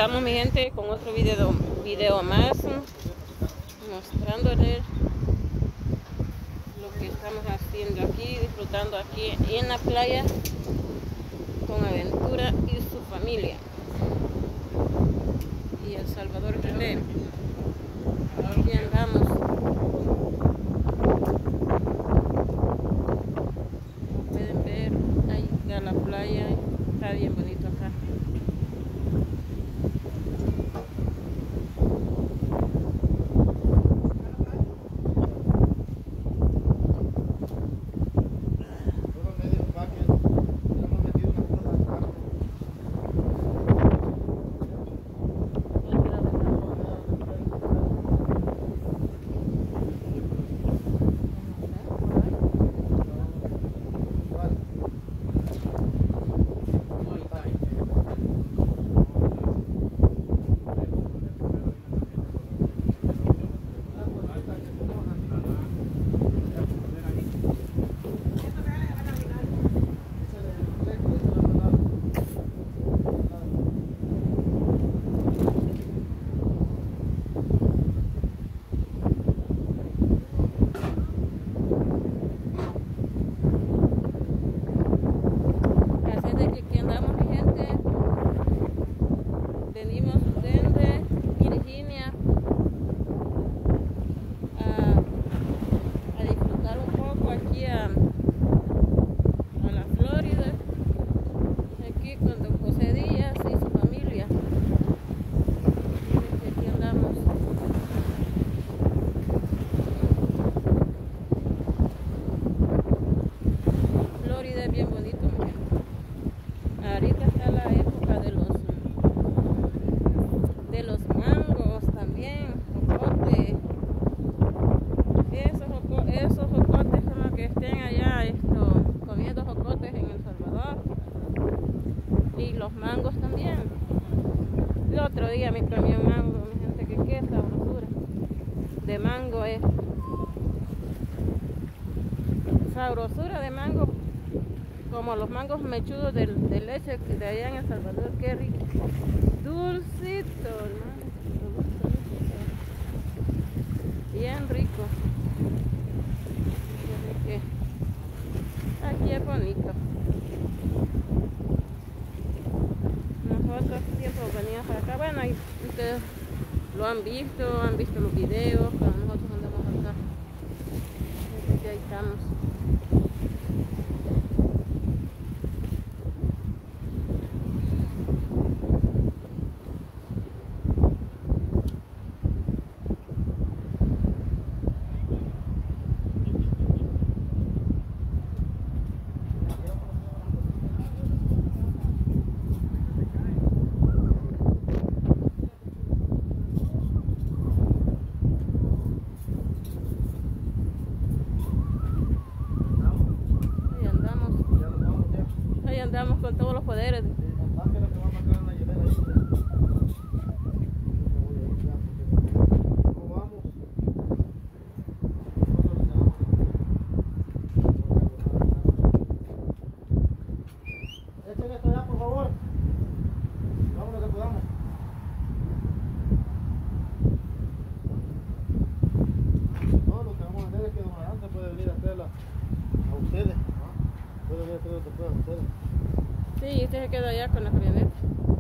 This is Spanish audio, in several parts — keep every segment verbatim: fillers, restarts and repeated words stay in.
estamos, mi gente, con otro video, video más, mostrándoles lo que estamos haciendo aquí, disfrutando aquí en la playa con Aventura y su familia. Y El Salvador Chile. Aquí andamos. Como pueden ver, ahí está la playa, está bien bonito acá. Bien bonito, ahorita está la época de los de los mangos también, jocote. Esos, joco, esos jocotes como que estén allá esto, comiendo jocotes en El Salvador, y los mangos también. El otro día me comí un mango, mi gente, que qué sabrosura de mango es, sabrosura de mango. Como los mangos mechudos de, de leche de allá en El Salvador, qué rico. Dulcito, hermano. Bien rico. Aquí es bonito. Nosotros siempre venimos para acá. Bueno, y ustedes lo han visto, han visto los videos, pero nosotros andamos acá. Así que ahí estamos. Andamos con todos los poderes. Echen esto ya, por favor. Vamos lo que podamos. No, lo que vamos a hacer es que don Arán se puede venir a hacerla a ustedes. Puede venir a hacer lo que puedan ustedes. Sí, usted se queda allá con la camioneta.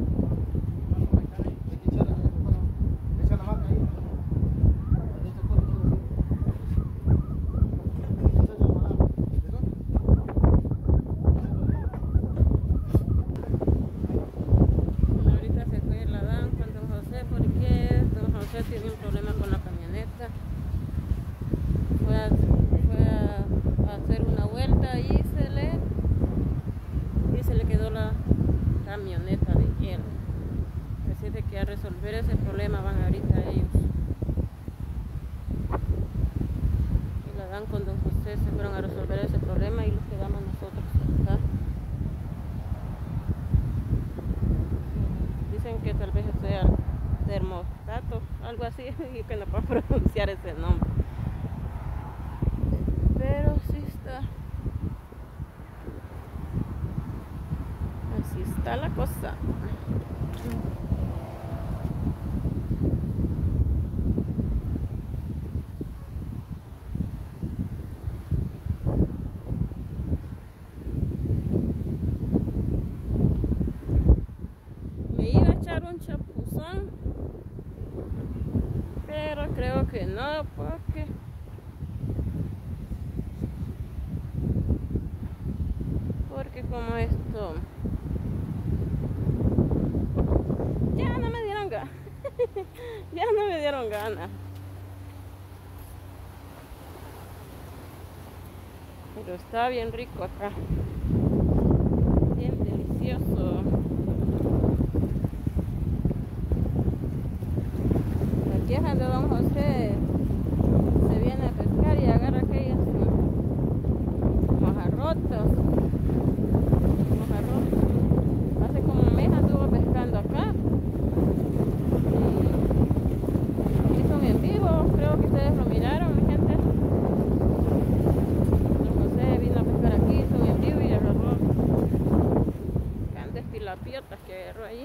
Ahorita se fue la Dan con don José porque don José tiene un problema con la camioneta. Fue a, fue a, a hacer una vuelta y se le y se le quedó la camioneta de él. Así de que a resolver ese problema van ahorita ellos. Y la Dan con don José se fueron a resolver ese problema y los quedamos nosotros acá. Dicen que tal vez sea termostato, algo así, y que no puedo pronunciar ese nombre. Pero sí está. Así está la cosa. mirar un chapuzón, pero creo que no, porque porque como esto ya no me dieron ganas. Ya no me dieron ganas. Pero está bien rico acá. Bien delicioso. Aquí es donde don José se viene a pescar y agarra aquellas mojarrotas. Mojarrotas. Hace como un mes anduvo pescando acá. En vivo, creo que ustedes lo miraron, mi gente. Don José vino a pescar aquí, hizo un en vivo y agarró grandes tilapiotas que agarró allí.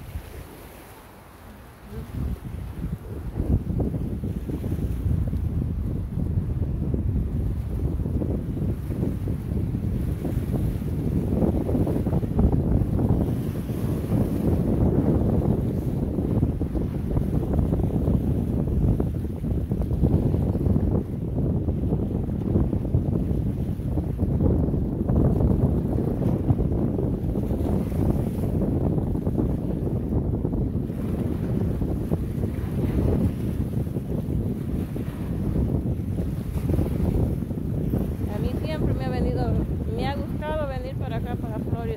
Me ha gustado venir para acá, para Florida.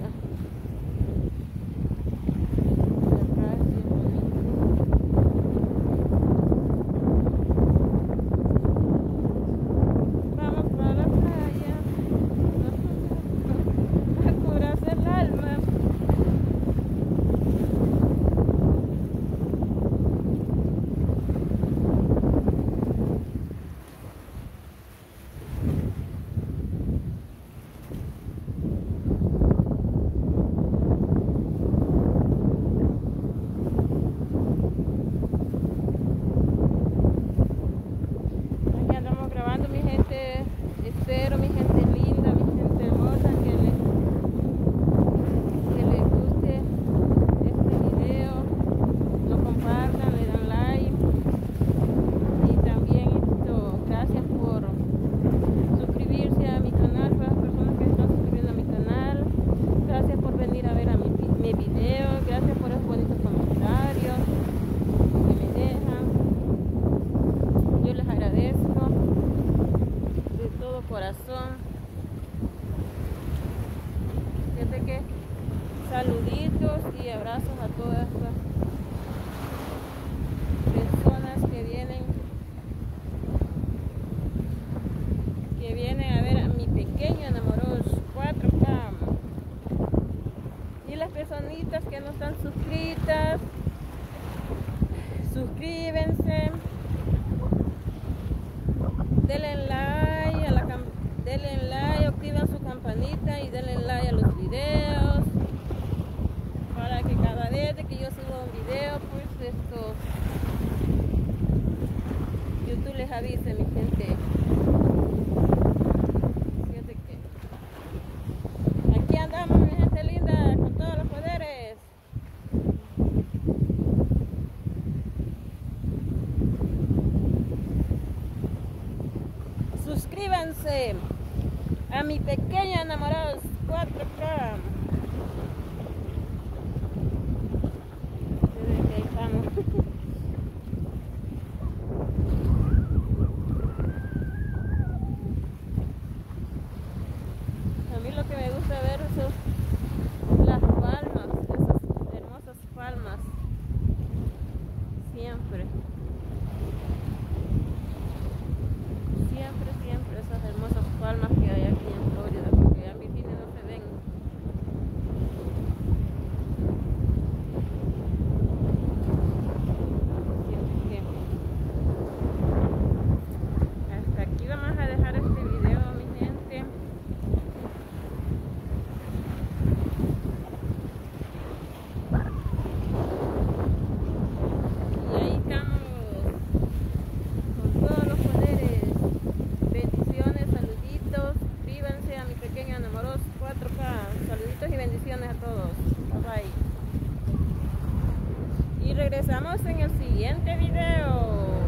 Acá es bien bonito. Vamos para la playa a curarse el alma. Espero, mi gente linda, mi gente hermosa, que les, que les guste este video, lo compartan, le dan like y también esto, gracias por suscribirse a mi canal, para las personas que están suscribiendo a mi canal, gracias por venir a ver a mi, mi video, gracias por esos bonitos comentarios que me dejan, yo les agradezco de todo corazón. Fíjate que saluditos y abrazos a todas estas personas que vienen que vienen a ver a mi pequeño Enamorados cuatro K y las personitas que no están suscritas, suscríbense, denle like a la cam denle like, activen su campanita y denle like a los videos para que cada vez que yo suba un video, pues esto YouTube les avise, mi gente. Fíjate que aquí andamos, mi gente linda, con todos los poderes. Suscríbanse a mi pequeño Enamorados cuatro K. Desde que ahí estamos. A mí lo que me gusta ver son las palmas, esas hermosas palmas. Siempre. Siempre, siempre esas hermosas palmas que hay aquí en Florida, porque en Virginia no se ven. Hasta aquí vamos a dejar este video, mi gente. Y ahí estamos con todos los poderes. Bendiciones, saluditos, suscríbanse a mi pequeño Enamorados cuatro K. Saluditos y bendiciones a todos. Bye bye. regresamos en el siguiente video.